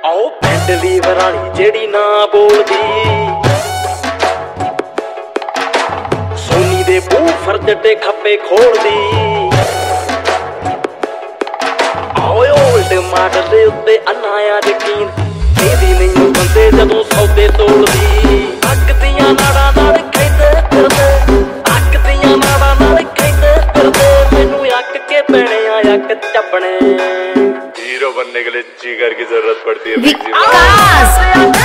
आओ बैंडली वराली जेड़ी ना बोलदी सोनी दे बूफर जटे खप्पे खोलदी आओ ओल्ड मॉडल दे उत्ते अनाया यकीन तेरी नहीं बंदे जदों सौदे तोलदी अग दियां नाड़ां नाल खैंदे फिरदे अग दियां नाड़ां नाल खैंदे फिरदे मैनू अक के पैणे आ अक चपणे हीरो बनने के लिए जिगर की जरूरत पड़ती है।